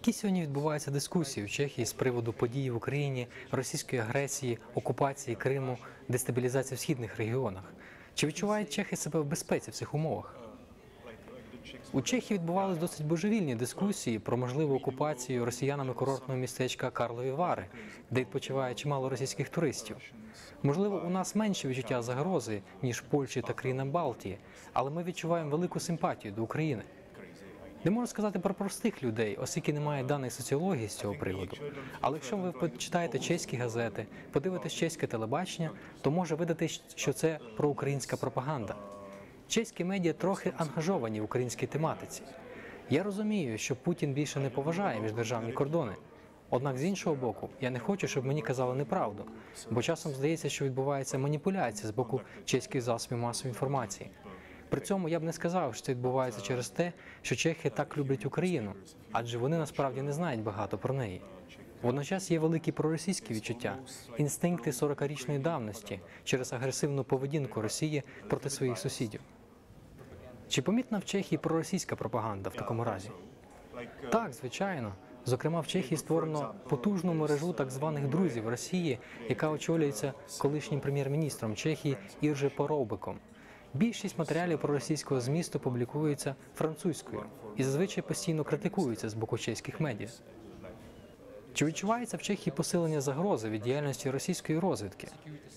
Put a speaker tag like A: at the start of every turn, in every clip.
A: Які сьогодні відбуваються дискусії в Чехії з приводу подій в Україні, російської агресії, окупації Криму, дестабілізації в східних регіонах? Чи відчувають чехи себе в безпеці в цих умовах? У Чехії відбувалися досить божевільні дискусії про можливу окупацію росіянами курортного містечка Карлові Вари, де відпочиває чимало російських туристів. Можливо, у нас менше відчуття загрози, ніж в Польщі та країнах Балтії, але ми відчуваємо велику симпатію до України. Не можу сказати про простих людей, оскільки немає даних соціології з цього приводу. Але якщо ви почитаєте чеські газети, подивитесь чеське телебачення, то може видати, що це проукраїнська пропаганда. Чеські медіа трохи ангажовані в українській тематиці. Я розумію, що Путін більше не поважає міждержавні кордони. Однак, з іншого боку, я не хочу, щоб мені казали неправду, бо часом здається, що відбувається маніпуляція з боку чеських засобів масової інформації. При цьому я б не сказав, що це відбувається через те, що чехи так люблять Україну, адже вони насправді не знають багато про неї. Водночас є великі проросійські відчуття, інстинкти 40-річної давності через агресивну поведінку Росії проти своїх сусідів. Чи помітна в Чехії проросійська пропаганда в такому разі? Так, звичайно. Зокрема, в Чехії створено потужну мережу так званих друзів Росії, яка очолюється колишнім прем'єр-міністром Чехії Іржи Поробиком. Більшість матеріалів проросійського змісту публікується французькою і зазвичай постійно критикуються з боку чеських медіа. Чи відчувається в Чехії посилення загрози від діяльності російської розвідки?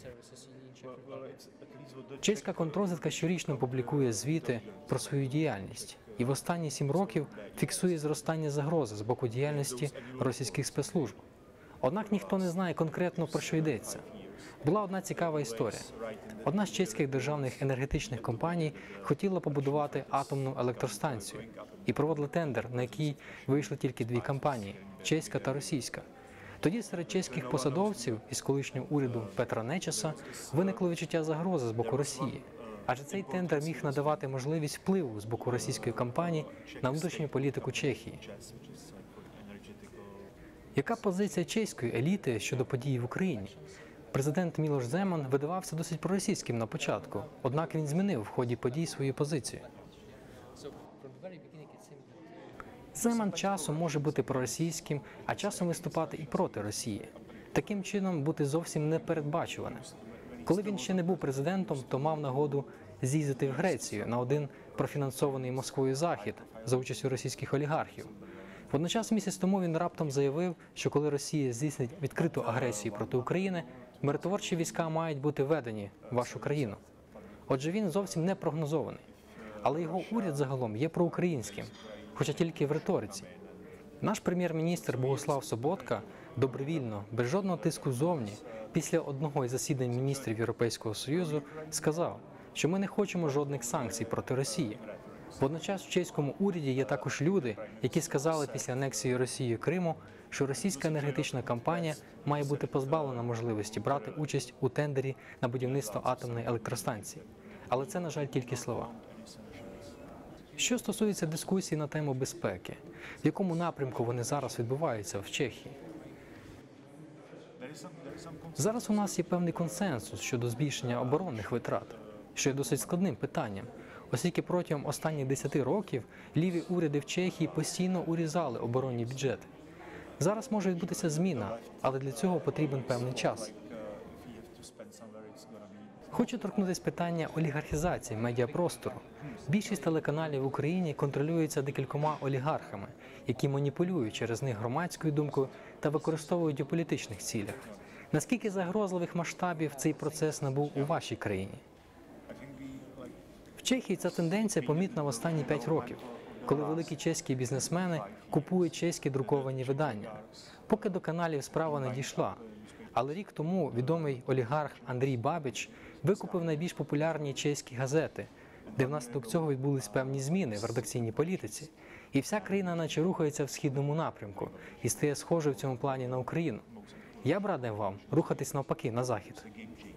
A: Чеська контррозвідка щорічно публікує звіти про свою діяльність і в останні 7 років фіксує зростання загрози з боку діяльності російських спецслужб. Однак ніхто не знає конкретно, про що йдеться. Була одна цікава історія. Одна з чеських державних енергетичних компаній хотіла побудувати атомну електростанцію і проводила тендер, на який вийшли тільки 2 компанії – чеська та російська. Тоді серед чеських посадовців із колишнього уряду Петра Нечаса виникло відчуття загрози з боку Росії, адже цей тендер міг надавати можливість впливу з боку російської компанії на внутрішню політику Чехії. Яка позиція чеської еліти щодо подій в Україні? Президент Мілош Земан видавався досить проросійським на початку, однак він змінив в ході подій свою позицію. Земан часом може бути проросійським, а часом виступати і проти Росії. Таким чином бути зовсім непередбачуваним. Коли він ще не був президентом, то мав нагоду з'їздити в Грецію на один профінансований Москвою захід за участю російських олігархів. Водночас місяць тому він раптом заявив, що коли Росія здійснить відкриту агресію проти України, миротворчі війська мають бути введені в вашу країну. Отже, він зовсім не прогнозований. Але його уряд загалом є проукраїнським, хоча тільки в риториці. Наш прем'єр-міністр Богуслав Соботка добровільно, без жодного тиску ззовні, після одного із засідань міністрів Європейського Союзу сказав, що ми не хочемо жодних санкцій проти Росії. Водночас в чеському уряді є також люди, які сказали після анексії Росією Криму, що російська енергетична компанія має бути позбавлена можливості брати участь у тендері на будівництво атомної електростанції. Але це, на жаль, тільки слова. Що стосується дискусій на тему безпеки, в якому напрямку вони зараз відбуваються в Чехії? Зараз у нас є певний консенсус щодо збільшення оборонних витрат, що є досить складним питанням, оскільки протягом останніх 10 років ліві уряди в Чехії постійно урізали оборонні бюджети. Зараз може відбутися зміна, але для цього потрібен певний час. Хочу торкнутися питання олігархізації медіапростору. Більшість телеканалів в Україні контролюються декількома олігархами, які маніпулюють через них громадською думкою та використовують у політичних цілях. Наскільки загрозливих масштабів цей процес набув у вашій країні? В Чехії ця тенденція помітна в останні 5 років, коли великі чеські бізнесмени купують чеські друковані видання. Поки до каналів справа не дійшла. Але рік тому відомий олігарх Андрій Бабіч викупив найбільш популярні чеські газети, де внаслідок цього відбулись певні зміни в редакційній політиці. І вся країна наче рухається в східному напрямку і стає схожою в цьому плані на Україну. Я б радив вам рухатись навпаки, на захід.